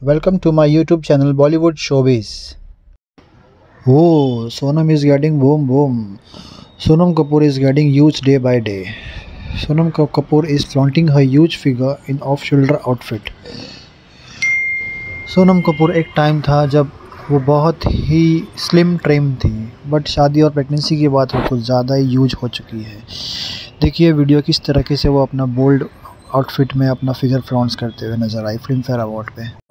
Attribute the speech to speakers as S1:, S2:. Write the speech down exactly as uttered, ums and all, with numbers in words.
S1: Welcome to my YouTube channel Bollywood Showbizz. Oh, Sonam is getting boom boom. Sonam Kapoor is getting huge day by day. Sonam Kapoor is flaunting her huge figure in off-shoulder outfit. Sonam Kapoor एक time था जब वो बहुत ही slim trim थी, but शादी और pregnancy के बाद वो कुछ ज़्यादा ही यूज हो चुकी है। देखिए वीडियो किस तरीके से वो अपना बोल्ड आउटफिट में अपना फिगर फ्लॉन्ट्स करते हुए नज़र आई फिल्म फेयर अवार्ड पे।